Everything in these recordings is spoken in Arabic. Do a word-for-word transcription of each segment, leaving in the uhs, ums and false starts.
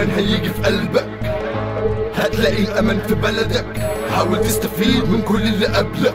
الأمان هيجي في قلبك، هتلاقي الأمان في بلدك. حاول تستفيد من كل اللي قبلك.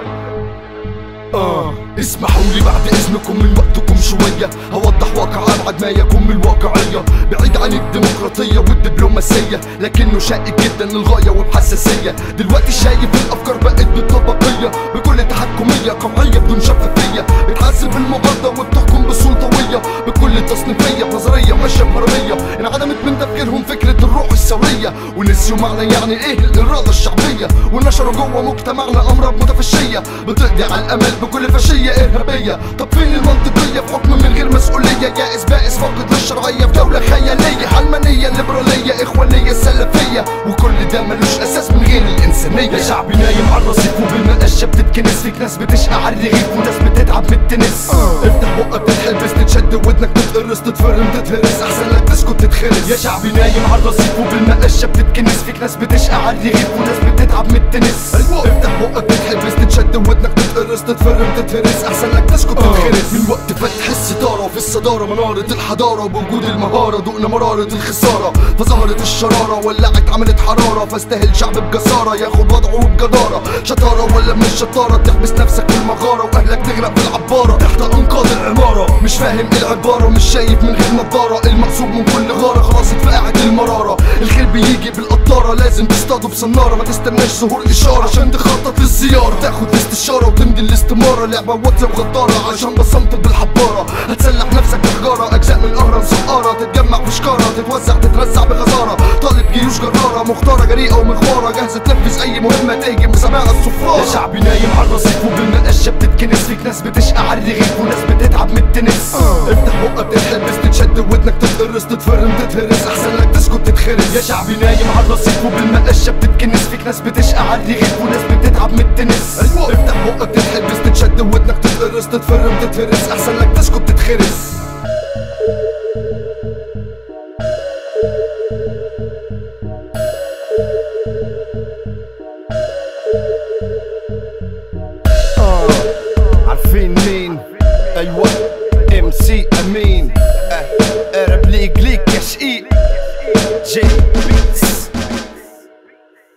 آه اسمحوا لي بعد اذنكم من وقتكم شوية، هوضح واقع ابعد ما يكون من الواقعية، بعيد عن الديمقراطية والدبلوماسية، لكنه شائك جدا للغاية وبحساسية. دلوقتي شايف الافكار بقت بالطبقية، بكل تحكمية قمعية بدون شفافية، بتحاسب بالمبادرة وبتحكم بسلطوية، بكل تصنيفية بنظرية ماشية بهرمية. انعدمت من تفكيرهم فكرة الروح الثورية، ونسيوا معنى يعني ايه الإرادة الشعبية، ونشروا جوه مجتمعنا امراض متفشية بتقضي على الامل بكل فاشية إرهابية. طب فين المنطقية في حكم من غير مسؤولية؟ يائس بائس فاقد للشرعية في دولة خيالية، علمانية ليبرالية إخوانية سلفية، وكل ده ملوش أساس من غير الإنسانية. يا شعبي نايم على الرصيف وبالمقشة بتتكنس، فيك ناس بتشقى على الرغيف وناس بتتعب من التنس. افتح بقك تتحبس، تتشد ودنك تتقرص، تتفرم تتهرس، أحسن لك تسكت تتخرس. يا شعبي نايم على الرصيف وبالمقشة بتتكنس، فيك ناس بتشقى على الرغيف وناس بتتعب من التنس. افتح بقك تتحبس، تتشد ودنك تتقرص، تتفرم تتهرس، احسن لك تسكت تتخرس. من وقت فتح الستاره وفي الصداره مناره الحضاره، بوجود المهاره دقنا مراره الخساره، فظهرت الشراره ولعت عملت حراره، فاستاهل شعب بجساره ياخد وضعه بجداره. شطاره ولا مش شطاره؟ تحبس نفسك في المغاره واهلك تغرق في العباره تحت انقاض العماره. مش فاهم ايه العباره، مش شايف من غير نضاره، المقصود من كل غاره خلاص اتفقعت المراره. الخير بيجي بالقطاره، لازم تصطاده بصناره، ما تستناش ظهور اشاره عشان تخطط للزياره. تاخد الاستشاره وتمضي الاستماره، لعبه واتله وغداره عشان بصمت بالحباره. هتسلح نفسك بحجاره، اجزاء من القهره مسقاره، تتجمع في شكاره، تتوزع تترزع بغزاره. طالب جيوش جراره مختاره جريئه ومغواره، جاهزه تنفذ اي مهمه تهجم بسماع الصفاره. يا شعبي نايم على الرصيف وبالمقشه بتتكنس، فيك ناس بتشقى على الرغيف وناس بتتعب من التنس. افتح بقك تتحبس، تتشد ودنك تتقرص، تتفرم تتهرس، احسن لك تسكت تتخرس. يا شعبي نايم على الرصيف وبالمقشه بتتكنس، فيك ناس بتشقى على الرغيف وناس بتتعب من التنس. افتح بقك تتحبس، تتشد ودنك تتقرص، تتفرم تتهرس، احسن لك تسكت تتخرس.